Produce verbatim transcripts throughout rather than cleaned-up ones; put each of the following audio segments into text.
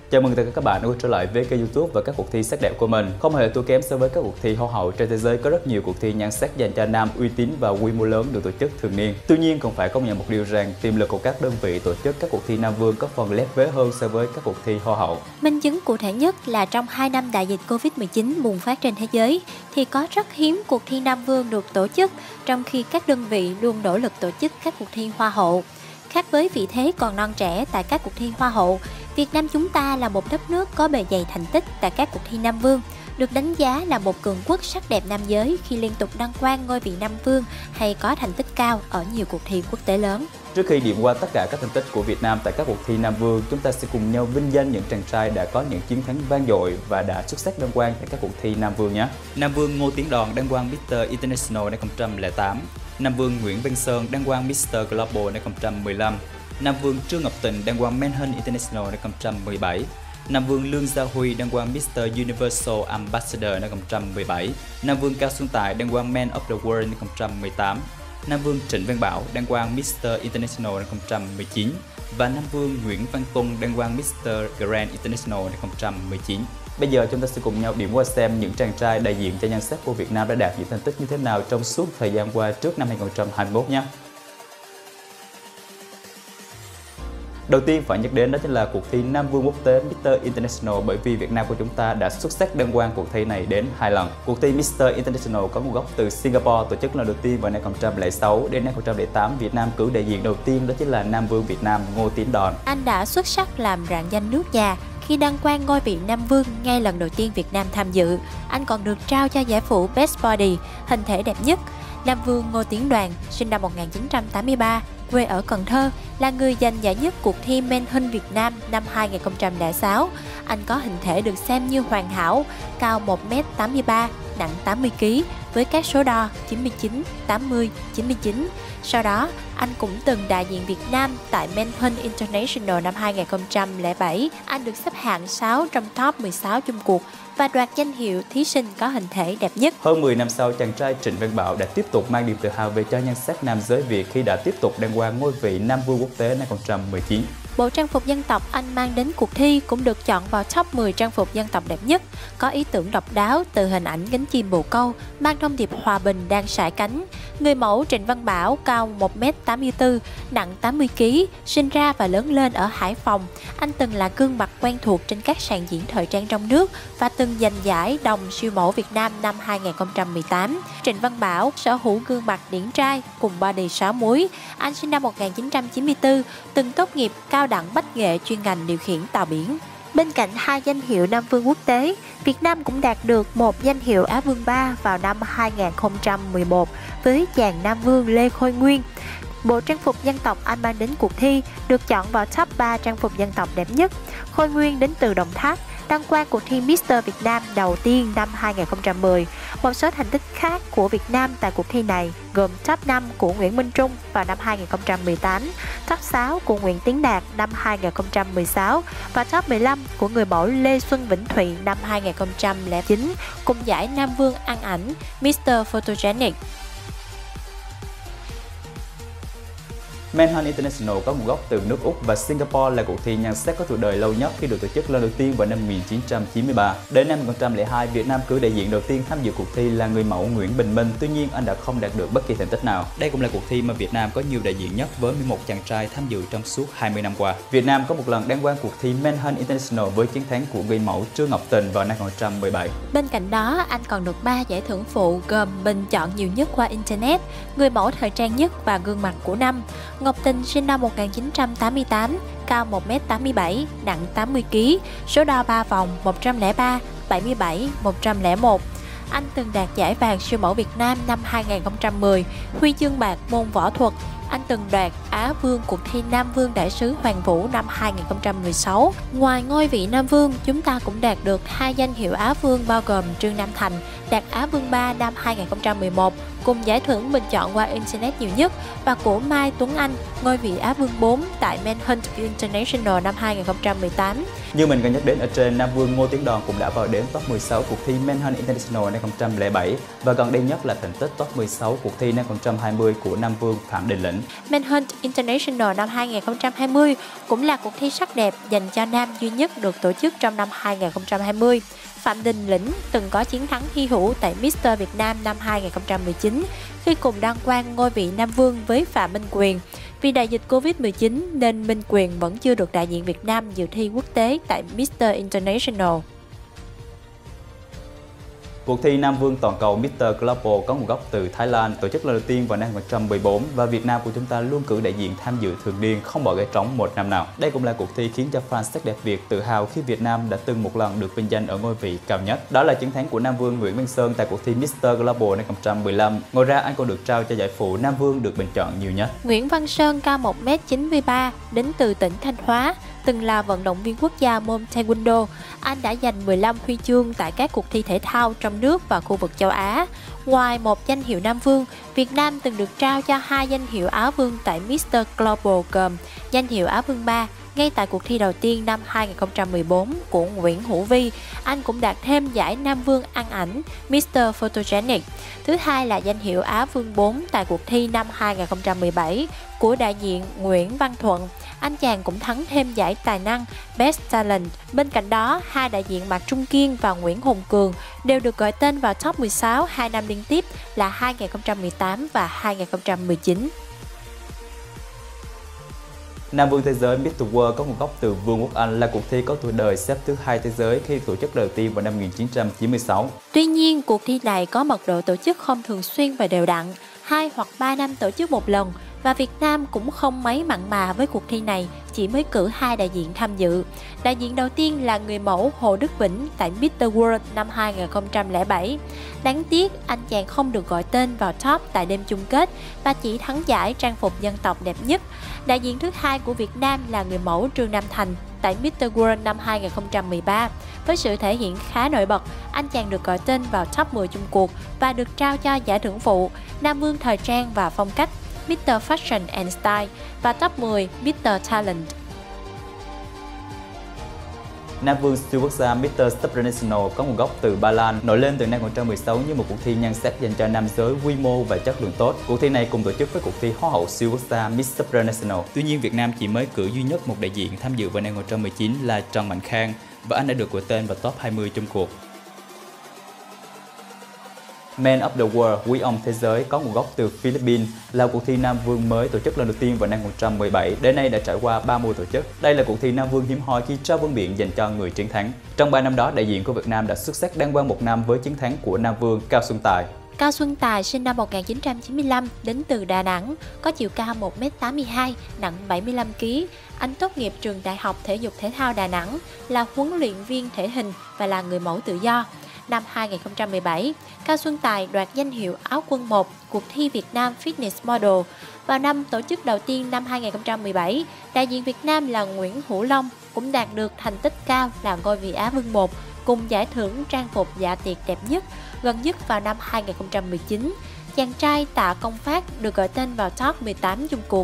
Chào mừng tất cả các bạn đã quay trở lại với kênh YouTube và các cuộc thi sắc đẹp của mình. Không hề thua kém so với các cuộc thi Hoa hậu trên thế giới, có rất nhiều cuộc thi nhan sắc dành cho nam uy tín và quy mô lớn được tổ chức thường niên. Tuy nhiên, còn phải công nhận một điều rằng tiềm lực của các đơn vị tổ chức các cuộc thi nam vương có phần lép vế hơn so với các cuộc thi Hoa hậu. Minh chứng cụ thể nhất là trong hai năm đại dịch Covid mười chín bùng phát trên thế giới thì có rất hiếm cuộc thi nam vương được tổ chức, trong khi các đơn vị luôn nỗ lực tổ chức các cuộc thi Hoa hậu. Khác với vị thế còn non trẻ tại các cuộc thi Hoa hậu, Việt Nam chúng ta là một đất nước có bề dày thành tích tại các cuộc thi nam vương, được đánh giá là một cường quốc sắc đẹp nam giới khi liên tục đăng quang ngôi vị nam vương hay có thành tích cao ở nhiều cuộc thi quốc tế lớn. Trước khi điểm qua tất cả các thành tích của Việt Nam tại các cuộc thi nam vương, chúng ta sẽ cùng nhau vinh danh những chàng trai đã có những chiến thắng vang dội và đã xuất sắc đăng quang tại các cuộc thi nam vương nhé. Nam vương Ngô Tiến Đoàn đăng quang mít tơ International hai không không tám. Nam vương Nguyễn Văn Sơn đăng quang mít tơ Global hai không một lăm. Nam vương Trương Ngọc Tình đăng quang Manhunt International hai không một bảy. Nam vương Lương Gia Huy đăng quang mít tơ Universal Ambassador hai không một bảy. Nam vương Cao Xuân Tài đăng quang Man of the World hai không một tám. Nam vương Trịnh Văn Bảo đăng quang mít tơ International hai không một chín và Nam vương Nguyễn Văn Tuân đăng quang mít tơ Grand International hai không một chín. Bây giờ chúng ta sẽ cùng nhau điểm qua xem những chàng trai đại diện cho nhan sắc của Việt Nam đã đạt những thành tích như thế nào trong suốt thời gian qua trước năm hai không hai mốt nhé. Đầu tiên phải nhắc đến đó chính là cuộc thi Nam vương quốc tế mít tơ International, bởi vì Việt Nam của chúng ta đã xuất sắc đăng quang cuộc thi này đến hai lần. Cuộc thi mít tơ International có nguồn gốc từ Singapore, tổ chức lần đầu tiên vào hai không không sáu. Đến hai không không tám, Việt Nam cử đại diện đầu tiên đó chính là Nam vương Việt Nam Ngô Tiến Đoàn. Anh đã xuất sắc làm rạng danh nước nhà khi đăng quang ngôi vị Nam vương ngay lần đầu tiên Việt Nam tham dự. Anh còn được trao cho giải phụ Best Body, hình thể đẹp nhất. Nam vương Ngô Tiến Đoàn sinh năm một nghìn chín trăm tám mươi ba, quê ở Cần Thơ, là người giành giải nhất cuộc thi Manhunt Việt Nam năm hai không không sáu. Anh có hình thể được xem như hoàn hảo, cao một mét tám mươi ba, nặng tám mươi ki lô gam với các số đo chín mươi chín, tám mươi, chín mươi chín. Sau đó, anh cũng từng đại diện Việt Nam tại Manhunt International năm hai không không bảy. Anh được xếp hạng sáu trong top mười sáu chung cuộc và đoạt danh hiệu thí sinh có hình thể đẹp nhất. Hơn mười năm sau, chàng trai Trịnh Văn Bảo đã tiếp tục mang niềm tự hào về cho nhan sắc nam giới Việt khi đã tiếp tục đăng quang ngôi vị Nam vương quốc tế hai không một chín. Bộ trang phục dân tộc anh mang đến cuộc thi cũng được chọn vào top mười trang phục dân tộc đẹp nhất, có ý tưởng độc đáo từ hình ảnh cánh chim bồ câu, mang thông điệp hòa bình đang sải cánh. Người mẫu Trịnh Văn Bảo cao một mét tám mươi tư, nặng tám mươi ki lô gam, sinh ra và lớn lên ở Hải Phòng. Anh từng là gương mặt quen thuộc trên các sàn diễn thời trang trong nước và từng giành giải đồng siêu mẫu Việt Nam năm hai không một tám. Trịnh Văn Bảo sở hữu gương mặt điển trai cùng body sáu múi. Anh sinh năm một nghìn chín trăm chín mươi tư, từng tốt nghiệp cao đẳng bách nghệ chuyên ngành điều khiển tàu biển. Bên cạnh hai danh hiệu Nam vương quốc tế, Việt Nam cũng đạt được một danh hiệu Á vương ba vào năm hai không một một với chàng Nam vương Lê Khôi Nguyên. Bộ trang phục dân tộc anh mang đến cuộc thi được chọn vào top ba trang phục dân tộc đẹp nhất. Khôi Nguyên đến từ Đồng Tháp, đăng quang cuộc thi mít-tơ Việt Nam đầu tiên năm hai không một không. Một số thành tích khác của Việt Nam tại cuộc thi này gồm top năm của Nguyễn Minh Trung vào năm hai không một tám, top sáu của Nguyễn Tiến Đạt năm hai không một sáu và top mười lăm của người mẫu Lê Xuân Vĩnh Thụy năm hai không không chín, cùng giải Nam vương ăn ảnh mít-tơ Photogenic. Manhunt International có nguồn gốc từ nước Úc và Singapore, là cuộc thi nhan sắc có tuổi đời lâu nhất khi được tổ chức lần đầu tiên vào năm một nghìn chín trăm chín mươi ba. Đến năm hai không không hai, Việt Nam cử đại diện đầu tiên tham dự cuộc thi là người mẫu Nguyễn Bình Minh, tuy nhiên anh đã không đạt được bất kỳ thành tích nào. Đây cũng là cuộc thi mà Việt Nam có nhiều đại diện nhất với mười một chàng trai tham dự trong suốt hai mươi năm qua. Việt Nam có một lần đăng quang cuộc thi Manhunt International với chiến thắng của người mẫu Trương Ngọc Tình vào năm hai không một bảy. Bên cạnh đó, anh còn được ba giải thưởng phụ gồm bình chọn nhiều nhất qua Internet, người mẫu thời trang nhất và gương mặt của năm. Ngọc Tình sinh năm một nghìn chín trăm tám mươi tám, cao một mét tám mươi bảy, nặng tám mươi ki lô gam, số đo ba vòng một không ba, bảy mươi bảy, một không một. Anh từng đạt giải vàng siêu mẫu Việt Nam năm hai không một không, huy chương bạc môn võ thuật. Anh từng đoạt Á vương cuộc thi Nam vương đại sứ Hoàng Vũ năm hai không một sáu. Ngoài ngôi vị Nam vương, chúng ta cũng đạt được hai danh hiệu Á vương bao gồm Trương Nam Thành đạt Á vương ba năm hai không một một cùng giải thưởng bình chọn qua Internet nhiều nhất, và của Mai Tuấn Anh, ngôi vị Á vương bốn tại Manhunt International năm hai nghìn không trăm mười tám. Như mình cần nhắc đến ở trên, Nam Vương Ngô Tiến Đoàn cũng đã vào đến top mười sáu cuộc thi Manhunt International năm hai nghìn không trăm lẻ bảy, và gần đây nhất là thành tích top mười sáu cuộc thi năm hai nghìn không trăm hai mươi của Nam Vương Phạm Đình Lĩnh. Manhunt International năm hai nghìn không trăm hai mươi cũng là cuộc thi sắc đẹp dành cho nam duy nhất được tổ chức trong năm hai nghìn không trăm hai mươi. Phạm Đình Lĩnh từng có chiến thắng hy hữu tại Mister Việt Nam năm hai nghìn không trăm mười chín khi cùng đăng quang ngôi vị Nam Vương với Phạm Minh Quyền. Vì đại dịch Covid mười chín nên Minh Quyền vẫn chưa được đại diện Việt Nam dự thi quốc tế tại Mister International. Cuộc thi Nam Vương toàn cầu Mister Global có nguồn gốc từ Thái Lan, tổ chức lần đầu tiên vào năm hai nghìn không trăm mười bốn, và Việt Nam của chúng ta luôn cử đại diện tham dự thường niên, không bỏ ghế trống một năm nào. Đây cũng là cuộc thi khiến cho fan sắc đẹp Việt tự hào khi Việt Nam đã từng một lần được vinh danh ở ngôi vị cao nhất. Đó là chiến thắng của Nam Vương Nguyễn Văn Sơn tại cuộc thi Mister Global năm hai nghìn không trăm mười lăm. Ngoài ra, anh còn được trao cho giải phụ Nam Vương được bình chọn nhiều nhất. Nguyễn Văn Sơn cao một mét chín mươi ba, đến từ tỉnh Thanh Hóa, từng là vận động viên quốc gia môn Taekwondo. Anh đã giành mười lăm huy chương tại các cuộc thi thể thao trong nước và khu vực châu Á. Ngoài một danh hiệu Nam Vương, Việt Nam từng được trao cho hai danh hiệu Á Vương tại Mister Global, gồm danh hiệu Á Vương ba ngay tại cuộc thi đầu tiên năm hai nghìn không trăm mười bốn của Nguyễn Hữu Vi. Anh cũng đạt thêm giải Nam Vương ăn ảnh Mister Photogenic. Thứ hai là danh hiệu Á Vương bốn tại cuộc thi năm hai nghìn không trăm mười bảy của đại diện Nguyễn Văn Thuận. Anh chàng cũng thắng thêm giải tài năng Best Talent. Bên cạnh đó, hai đại diện Mạc Trung Kiên và Nguyễn Hùng Cường đều được gọi tên vào top mười sáu hai năm liên tiếp là hai nghìn không trăm mười tám và hai nghìn không trăm mười chín. Nam Vương Thế giới Mister World có nguồn gốc từ Vương quốc Anh, là cuộc thi có tuổi đời xếp thứ hai thế giới khi tổ chức đầu tiên vào năm một nghìn chín trăm chín mươi sáu. Tuy nhiên, cuộc thi này có mật độ tổ chức không thường xuyên và đều đặn, hai hoặc ba năm tổ chức một lần, và Việt Nam cũng không mấy mặn mà với cuộc thi này, chỉ mới cử hai đại diện tham dự. Đại diện đầu tiên là người mẫu Hồ Đức Vĩnh tại Mister World năm hai nghìn không trăm lẻ bảy. Đáng tiếc, anh chàng không được gọi tên vào top tại đêm chung kết và chỉ thắng giải trang phục dân tộc đẹp nhất. Đại diện thứ hai của Việt Nam là người mẫu Trương Nam Thành tại Mister World năm hai nghìn không trăm mười ba. Với sự thể hiện khá nổi bật, anh chàng được gọi tên vào top mười chung cuộc và được trao cho giải thưởng phụ Nam Vương thời trang và phong cách Mister Fashion and Style và top mười Mister Talent. Nam Vương siêu quốc gia Mister Supranational có nguồn gốc từ Ba Lan, nổi lên từ năm hai nghìn không trăm mười sáu như một cuộc thi nhan sắc dành cho nam giới quy mô và chất lượng tốt. Cuộc thi này cùng tổ chức với cuộc thi Hoa hậu siêu quốc gia Miss Supranational. Tuy nhiên, Việt Nam chỉ mới cử duy nhất một đại diện tham dự vào năm hai nghìn không trăm mười chín là Trần Mạnh Khang, và anh đã được gọi tên vào top hai mươi chung cuộc. Man of the World, quý ông thế giới có nguồn gốc từ Philippines, là cuộc thi Nam Vương mới tổ chức lần đầu tiên vào năm hai nghìn không trăm mười bảy, đến nay đã trải qua ba mùa tổ chức. Đây là cuộc thi Nam Vương hiếm hoi khi trao vương miện dành cho người chiến thắng. Trong ba năm đó, đại diện của Việt Nam đã xuất sắc đăng quang một năm với chiến thắng của Nam Vương Cao Xuân Tài. Cao Xuân Tài sinh năm một nghìn chín trăm chín mươi lăm, đến từ Đà Nẵng, có chiều cao một mét tám mươi hai, nặng bảy mươi lăm ki lô gam. Anh tốt nghiệp trường Đại học Thể dục Thể thao Đà Nẵng, là huấn luyện viên thể hình và là người mẫu tự do. Năm hai nghìn không trăm mười bảy, Cao Xuân Tài đoạt danh hiệu Áo quân một cuộc thi Việt Nam Fitness Model. Vào năm tổ chức đầu tiên năm hai nghìn không trăm mười bảy, đại diện Việt Nam là Nguyễn Hữu Long cũng đạt được thành tích cao là ngôi vị Á vương một cùng giải thưởng trang phục dạ tiệc đẹp nhất. Gần nhất vào năm hai nghìn không trăm mười chín, chàng trai Tạ Công Phát được gọi tên vào top mười tám chung cuộc.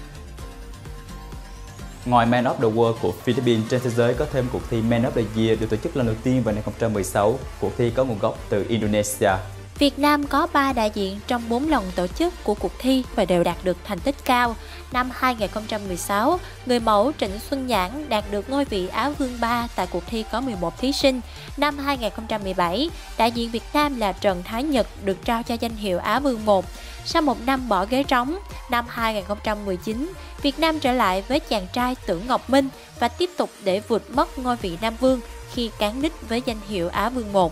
Ngoài Man of the World của Philippines, trên thế giới có thêm cuộc thi Man of the Year được tổ chức lần đầu tiên vào năm hai nghìn không trăm mười sáu. Cuộc thi có nguồn gốc từ Indonesia. Việt Nam có ba đại diện trong bốn lần tổ chức của cuộc thi và đều đạt được thành tích cao. Năm hai nghìn không trăm mười sáu, người mẫu Trịnh Xuân Nhãn đạt được ngôi vị Á vương ba tại cuộc thi có mười một thí sinh. Năm hai nghìn không trăm mười bảy, đại diện Việt Nam là Trần Thái Nhật được trao cho danh hiệu Á vương một. Sau một năm bỏ ghế trống, năm hai nghìn không trăm mười chín, Việt Nam trở lại với chàng trai Tưởng Ngọc Minh và tiếp tục để vụt mất ngôi vị Nam Vương khi cán đích với danh hiệu Á vương một.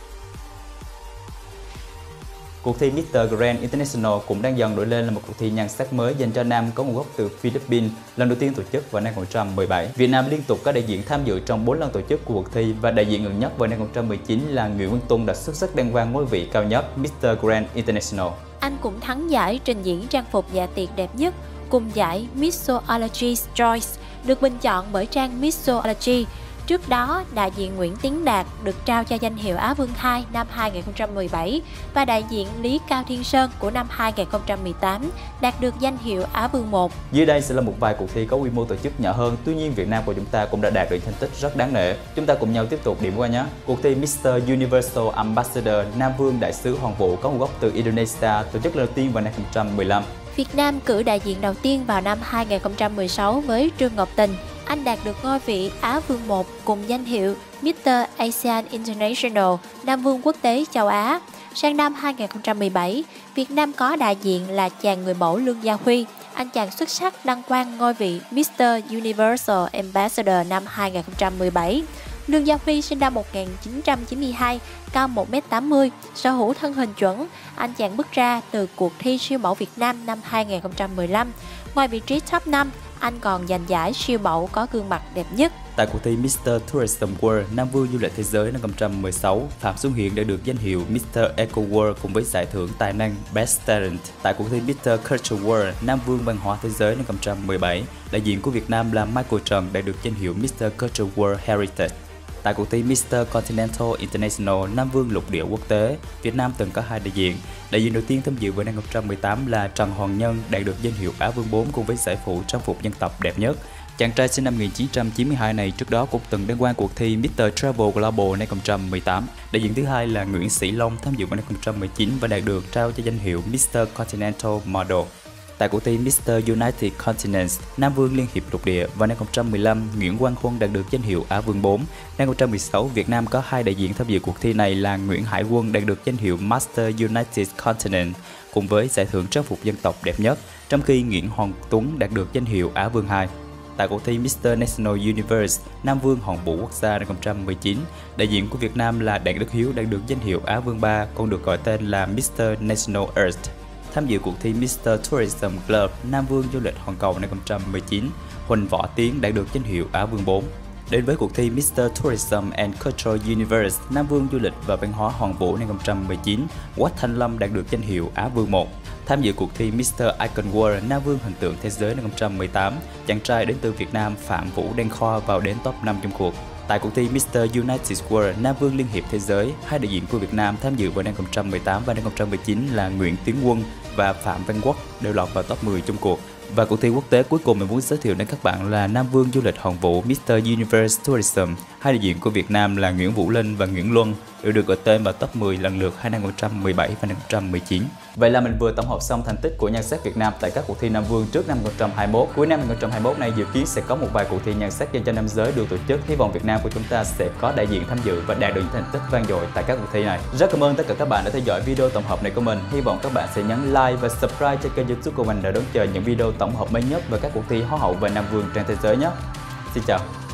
Cuộc thi Mister Grand International cũng đang dần nổi lên là một cuộc thi nhan sắc mới dành cho nam có nguồn gốc từ Philippines, lần đầu tiên tổ chức vào năm hai nghìn không trăm mười bảy. Việt Nam liên tục có đại diện tham dự trong bốn lần tổ chức của cuộc thi, và đại diện gần nhất vào năm hai nghìn không trăm mười chín là Nguyễn Văn Tung đã xuất sắc đăng quang ngôi vị cao nhất Mister Grand International. Anh cũng thắng giải trình diễn trang phục dạ tiệc đẹp nhất cùng giải Mixology Choice được bình chọn bởi trang Mixology. Trước đó, đại diện Nguyễn Tiến Đạt được trao cho danh hiệu Á Vương hai năm hai nghìn không trăm mười bảy và đại diện Lý Cao Thiên Sơn của năm hai nghìn không trăm mười tám đạt được danh hiệu Á Vương một. Dưới đây sẽ là một vài cuộc thi có quy mô tổ chức nhỏ hơn, tuy nhiên Việt Nam của chúng ta cũng đã đạt được thành tích rất đáng nể. Chúng ta cùng nhau tiếp tục điểm qua nhé. Cuộc thi mít-tơ Universal Ambassador Nam Vương Đại sứ Hoàng vũ có nguồn gốc từ Indonesia tổ chức lần đầu tiên vào năm hai nghìn không trăm mười lăm. Việt Nam cử đại diện đầu tiên vào năm hai nghìn không trăm mười sáu với Trương Ngọc Tình. Anh đạt được ngôi vị Á Vương một cùng danh hiệu mít-tơ ASEAN International, Nam Vương Quốc tế châu Á. Sang năm hai nghìn không trăm mười bảy, Việt Nam có đại diện là chàng người mẫu Lương Gia Huy. Anh chàng xuất sắc đăng quang ngôi vị mít-tơ Universal Ambassador năm hai nghìn không trăm mười bảy. Lương Gia Huy sinh năm một nghìn chín trăm chín mươi hai, cao một mét tám mươi, sở hữu thân hình chuẩn. Anh chàng bước ra từ cuộc thi siêu mẫu Việt Nam năm hai nghìn không trăm mười lăm. Ngoài vị trí top năm, anh còn giành giải siêu mẫu có gương mặt đẹp nhất. Tại cuộc thi mít-tơ Tourism World Nam Vương Du lịch Thế giới năm hai nghìn không trăm mười sáu, Phạm Xuân Hiển đã được danh hiệu mít-tơ Eco World cùng với giải thưởng tài năng Best Talent. Tại cuộc thi mít-tơ Culture World Nam Vương Văn hóa Thế giới năm hai nghìn không trăm mười bảy, đại diện của Việt Nam là Michael Trần đã được danh hiệu mít-tơ Culture World Heritage. Tại cuộc thi mít-tơ Continental International Nam Vương Lục địa Quốc tế, Việt Nam từng có hai đại diện. Đại diện đầu tiên tham dự vào năm hai nghìn không trăm mười tám là Trần Hoàng Nhân đạt được danh hiệu Á Vương bốn cùng với giải phụ trang phục dân tộc đẹp nhất. Chàng trai sinh năm một nghìn chín trăm chín mươi hai này trước đó cũng từng đăng quang cuộc thi mít-tơ Travel Global năm hai nghìn không trăm mười tám. Đại diện thứ hai là Nguyễn Sĩ Long tham dự vào năm hai nghìn không trăm mười chín và đạt được trao cho danh hiệu mít-tơ Continental Model. Tại cuộc thi mít-tơ United Continents Nam Vương Liên hiệp lục địa vào năm hai nghìn không trăm mười lăm, Nguyễn Quang Huân đạt được danh hiệu Á Vương bốn. Năm hai nghìn không trăm mười sáu, Việt Nam có hai đại diện tham dự cuộc thi này là Nguyễn Hải Quân đạt được danh hiệu Master United Continent cùng với giải thưởng trang phục dân tộc đẹp nhất, trong khi Nguyễn Hoàng Tuấn đạt được danh hiệu Á Vương hai. Tại cuộc thi mít-tơ National Universe Nam Vương Hoàng vũ Quốc gia năm hai nghìn không trăm mười chín, đại diện của Việt Nam là Đặng Đức Hiếu đạt được danh hiệu Á Vương ba, còn được gọi tên là mít-tơ National Earth. Tham dự cuộc thi mít-tơ Tourism Club Nam Vương Du lịch Hoàn cầu năm hai nghìn không trăm mười chín, Huỳnh Võ Tiến đạt được danh hiệu Á Vương bốn. Đến với cuộc thi mít-tơ Tourism and Cultural Universe Nam Vương Du lịch và Văn hóa Hoàn vũ năm hai nghìn không trăm mười chín, Quách Thanh Lâm đạt được danh hiệu Á Vương một. Tham dự cuộc thi mít-tơ Icon World Nam Vương Hình tượng Thế giới năm hai nghìn không trăm mười tám, chàng trai đến từ Việt Nam Phạm Vũ Đăng Khoa vào đến top năm trong cuộc. Tại cuộc thi mít-tơ United World Nam Vương Liên hiệp Thế giới, hai đại diện của Việt Nam tham dự vào năm hai nghìn không trăm mười tám và năm hai nghìn không trăm mười chín là Nguyễn Tiến Quân và Phạm Văn Quốc đều lọt vào top mười trong cuộc. Và cuộc thi quốc tế cuối cùng mình muốn giới thiệu đến các bạn là Nam Vương Du lịch Hoàn vũ mít-tơ Universe Tourism. Hai đại diện của Việt Nam là Nguyễn Vũ Linh và Nguyễn Luân đều được gọi tên vào top mười lần lượt hai năm hai nghìn không trăm mười bảy và hai năm hai nghìn không trăm mười chín. Vậy là mình vừa tổng hợp xong thành tích của nhan sắc Việt Nam tại các cuộc thi Nam Vương trước năm hai nghìn không trăm hai mươi mốt. Cuối năm hai nghìn không trăm hai mươi mốt này dự kiến sẽ có một vài cuộc thi nhan sắc dành cho nam giới được tổ chức. Hy vọng Việt Nam của chúng ta sẽ có đại diện tham dự và đạt được những thành tích vang dội tại các cuộc thi này. Rất cảm ơn tất cả các bạn đã theo dõi video tổng hợp này của mình. Hy vọng các bạn sẽ nhấn like và subscribe cho kênh YouTube của mình để đón chờ những video tổng hợp mới nhất về các cuộc thi Hoa hậu và Nam Vương trên thế giới nhé. Xin chào.